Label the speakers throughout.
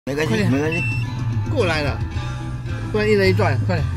Speaker 1: 没关系，没关系。
Speaker 2: 过来了，不然一人一段，快点。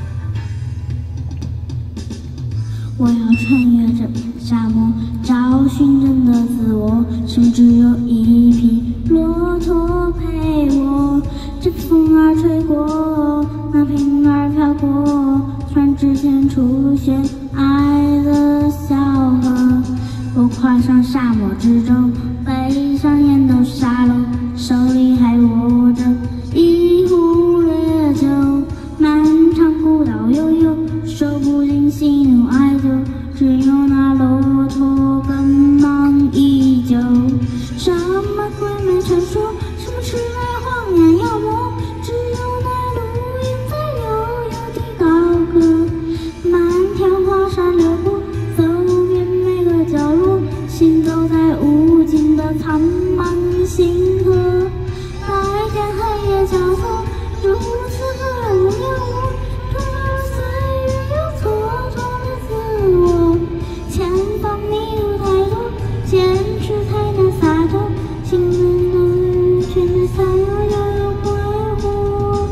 Speaker 3: 我要穿越这片沙漠，找寻真的自我。甚至有一匹骆驼陪我，这风儿吹过，那瓶儿飘过，船之前出现爱的小河。我跨上沙漠之舟，背上烟斗沙漏，手里还握着一壶烈酒。漫长古道悠悠，说不尽喜怒哀乐，只有那骆驼奔忙依旧。什么鬼魅传说，什么魑魅魍魉妖魔，只有那路烟在悠悠地高歌。漫条黄沙流过，走遍每个角落，行走在无尽的苍茫星河。白天黑夜交错，如此可人有我，徒劳岁月又蹉跎了自我。前方迷路太多，坚持才能洒脱，行人的全是散落又有快活。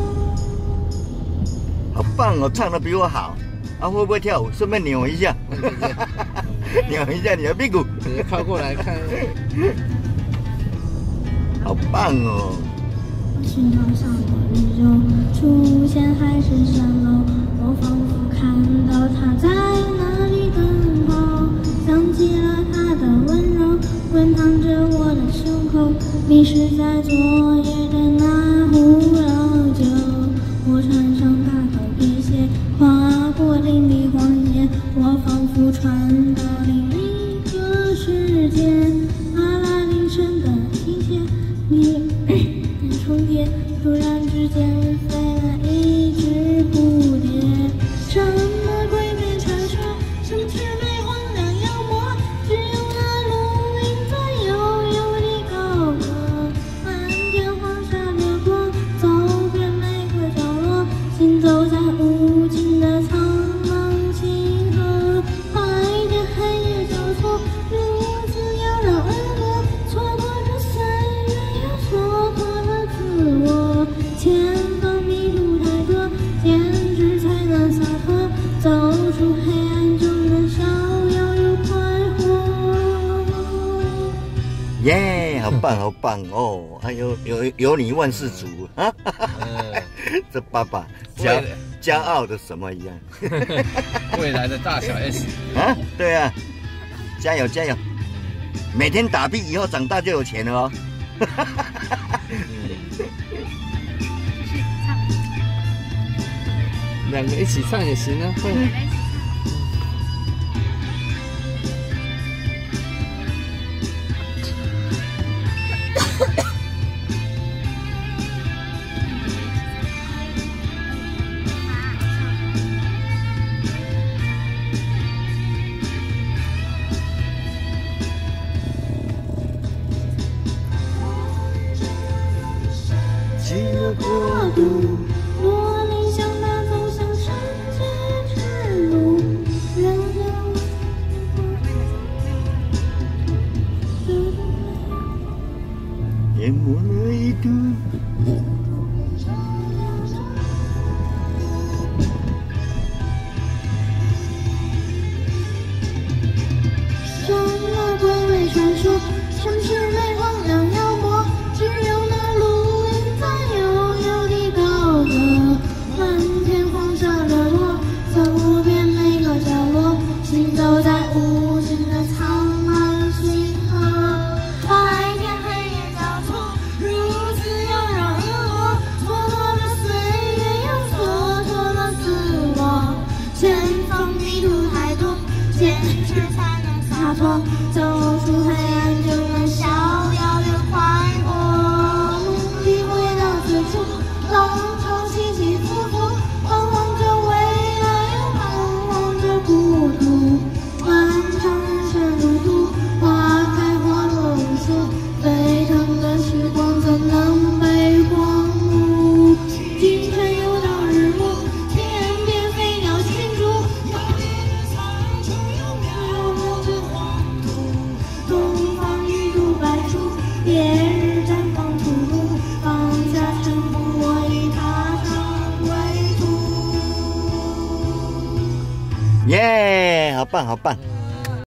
Speaker 1: 好棒哦，唱得比我好。啊，会不会跳舞？顺便扭一下，扭一下你的屁股。
Speaker 2: 你靠过来看。
Speaker 1: 好棒哦！
Speaker 3: 寻找上的宇宙，出现海市蜃楼，我仿佛看到他在那里等候，想起了他的温柔，滚烫着我的胸口，迷失在昨夜的那壶老酒。我穿上大头皮鞋，跨过林地荒野，我仿佛穿到另一个世界。阿拉丁神的琴弦，你重叠，突然之间飞来一只蝴蝶。什么鬼魅传说，什么魑魅魍魉妖魔，只有那路云在悠悠地高歌。漫天黄沙掠过，走遍每个角落，行走在无尽的苍茫星河。白天黑夜交错，如此妖娆恶魔，蹉跎着岁月，又蹉跎了自我。前方迷途太多，坚持才能洒脱，走出黑暗中的逍遥又快活。
Speaker 1: 耶，好棒，好棒哦！还有你万事足啊！这爸爸骄傲的什么一样？
Speaker 2: 未来的大小 S
Speaker 1: 啊，对啊，加油加油！每天打屁，以后长大就有钱了哦。
Speaker 2: 两个一起唱也行啊，会。
Speaker 1: 极乐国度，
Speaker 3: 我理想那走向世界之路，人人
Speaker 1: 淹没了一度。
Speaker 3: 什么鬼魅传说，什么魑魅魍魉妖魔，只有那路云在悠悠地高歌。
Speaker 1: 耶，好棒好棒。